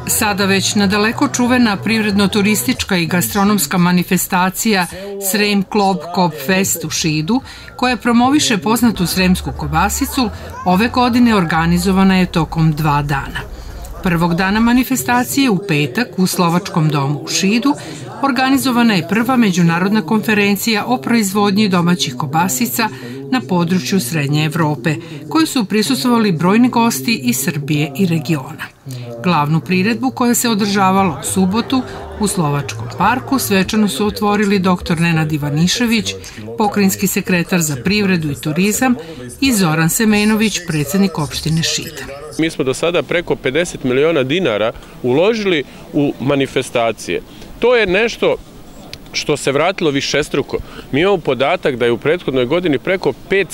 Sada već nadaleko čuvena privredno-turistička i gastronomska manifestacija Srem Klob Kob Fest u Šidu, koja promoviše poznatu sremsku kobasicu, ove godine organizovana je tokom 2 dana. Prvog dana manifestacije u petak u Slovačkom domu u Šidu organizovana je prva međunarodna konferencija o proizvodnji domaćih kobasica na području Srednje Evrope, koju su prisustvovali brojni gosti iz Srbije i regiona. Glavnu priredbu koja se održavala u subotu u Slovačkom parku svečano su otvorili dr. Nenad Ivanišević, pokrajinski sekretar za privredu i turizam, i Zoran Semenović, predsjednik opštine Šid. Mi smo do sada preko 50 miliona dinara uložili u manifestacije. To je nešto što se vratilo višestruko. Mi imamo podatak da je u prethodnoj godini preko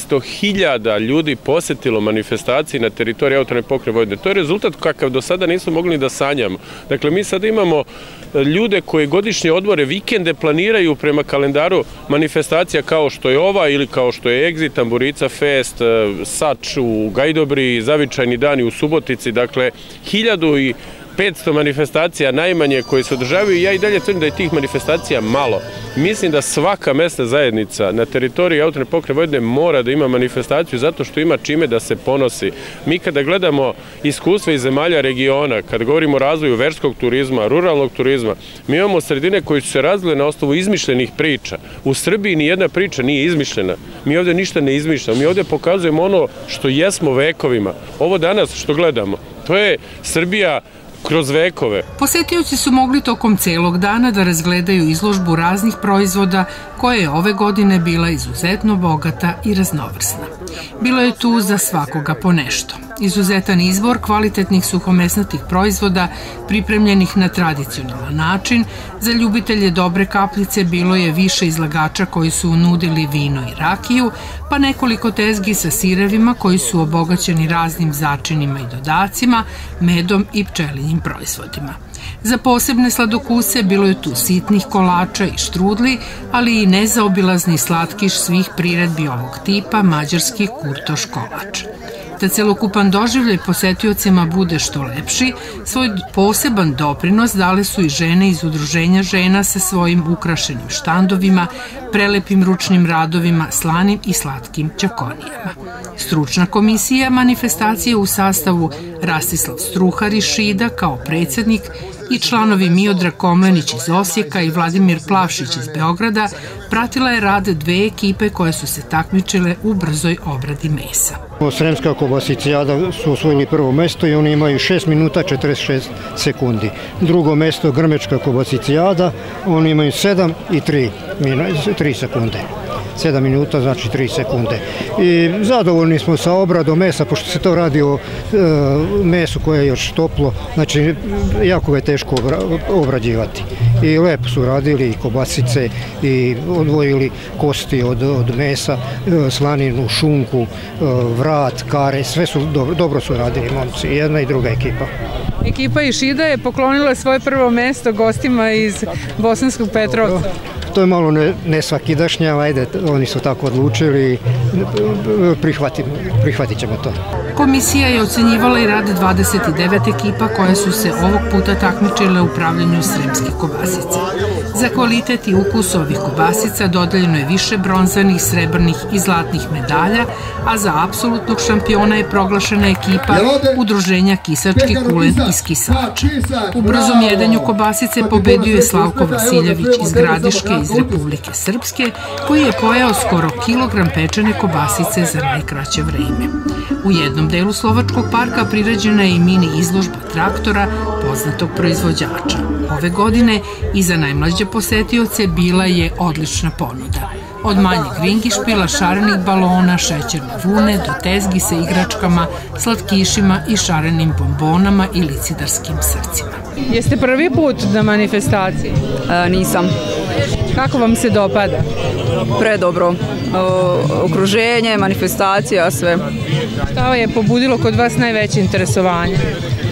500.000 ljudi posetilo manifestacije na teritoriji autonomne pokrajine Vojvodine. To je rezultat kakav do sada nismo mogli ni da sanjamo. Dakle, mi sada imamo ljude koji godišnje odmore, vikende planiraju prema kalendaru manifestacija kao što je ova ili kao što je Exit, Tamburica Fest, Sač u Gajdobri, Zavičajni dani u Subotici. Dakle, 1500 manifestacija najmanje koje se održavaju i ja i dalje tvrdim da je tih manifestacija malo. Mislim da svaka mesna zajednica na teritoriji autonomne pokrajine Vojvodine mora da ima manifestaciju zato što ima čime da se ponosi. Mi kada gledamo iskustva iz zemalja regiona, kada govorimo o razvoju verskog turizma, ruralnog turizma, mi imamo sredine koje su se razvile na osnovu izmišljenih priča. U Srbiji ni jedna priča nije izmišljena. Mi ovdje ništa ne izmišljamo. Mi ovdje pokazujemo ono što jesmo vekovima. Ovo danas što gledamo, to je Srbija kroz vekove. Posetioci su mogli tokom celog dana da razgledaju izložbu raznih proizvoda koja je ove godine bila izuzetno bogata i raznovrsna. Bilo je tu za svakoga po nešto. Izuzetan izbor kvalitetnih suhomesnatih proizvoda pripremljenih na tradicionalan način. Za ljubitelje dobre kapljice bilo je više izlagača koji su nudili vino i rakiju, pa nekoliko tezgi sa sirevima koji su obogaćeni raznim začinima i dodacima, medom i pčelinjim proizvodima. Za posebne sladokuse bilo je tu sitnih kolača i štrudli, ali i nezaobilazni slatkiš svih priredbi ovog tipa, mađarski kurtoš kolač. Da celokupan doživljaj posetiocima bude što lepši, svoj poseban doprinos dale su i žene iz Udruženja žena sa svojim ukrašenim štandovima, prelepim ručnim radovima, slanim i slatkim ćakonijama. Stručna komisija manifestacije u sastavu Rastislav Struhar iz Šida kao predsjednik i članovi Miodrag Komlenić iz Osijeka i Vladimir Plavšić iz Beograda pratila je rad 2 ekipe koje su se takmičile u brzoj obradi mesa. Sremska kobasicijada su osvojili prvo mesto i oni imaju 6 minuta 46 sekundi. Drugo mesto Grmečka kobasicijada, oni imaju 7 i 3 sekunde. 7 minuta, znači 3 sekunde. I zadovoljni smo sa obradom mesa, pošto se to radi o mesu koje je još toplo, znači jako je teško obrađivati. I lepo su radili i kobasice i odvojili kosti od mesa, slaninu, šunku, vrat, kare, sve su dobro su radili momci, jedna i druga ekipa. Ekipa iz Šida je poklonila svoje prvo mesto gostima iz Bosanskog Petrovca. To je malo nesvakidašnja, ajde, oni su tako odlučili, prihvatit ćemo to. Komisija je ocenjivala i rad 29 ekipa koje su se ovog puta takmičile u pravljenju sremskih kobasica. Za kvalitet i ukus ovih kobasica dodeljeno je više bronzanih, srebrnih i zlatnih medalja, a za apsolutnog šampiona je proglašena ekipa Udruženja Kisački kulen iz Kisača. U brzom jedanju kobasice pobedio je Slavko Vasiljević iz Gradiške iz Republike Srpske, koji je pojeo skoro kilogram pečene kobasice za najkraće vreme. U jednom delu Slovačkog parka priređena je i mini izložba traktora poznatog proizvođača. Ove godine i za najmlađe posetioce bila je odlična ponuda. Od manjeg ringišpila, šarenih balona, šećerne vune do tezgi sa igračkama, slatkišima i šarenim bombonama i licidarskim srcima. Jeste prvi put na manifestaciji? Nisam. Kako vam se dopada? Predobro. Okruženje, manifestacija, sve. Šta je pobudilo kod vas najveće interesovanje?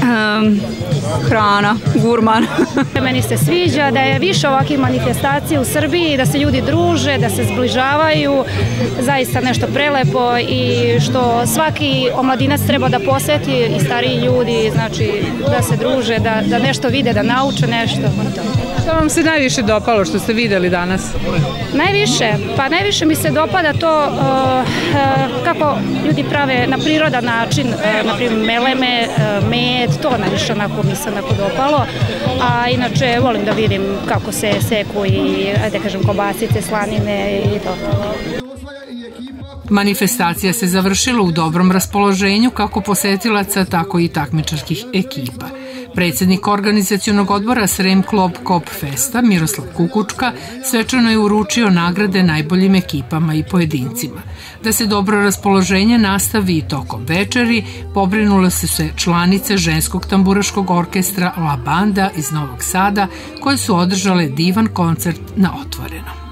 Hrana, gurman. Meni se sviđa da je više ovakvih manifestacija u Srbiji, da se ljudi druže, da se zbližavaju, zaista nešto prelepo i što svaki omladinac treba da poseti i stariji ljudi, znači da se druže, da nešto vide, da nauče nešto. Što vam se najviše dopalo što ste videli danas? Najviše mi se dopada to kako ljudi prave na prirodan način, na primjer meleme, med, to najviše mi se dopalo, a inače volim da vidim kako se seku i, da kažem, kobasice, slanine i to. Manifestacija se završila u dobrom raspoloženju kako posetilaca, tako i takmičarskih ekipa. Predsjednik organizacionog odbora Srem Club Kop Festa, Miroslav Kukučka, svečano je uručio nagrade najboljim ekipama i pojedincima. Da se dobro raspoloženje nastavi i tokom večeri, pobrinule su se članice ženskog tamburaškog orkestra La Banda iz Novog Sada, koje su održale divan koncert na otvorenom.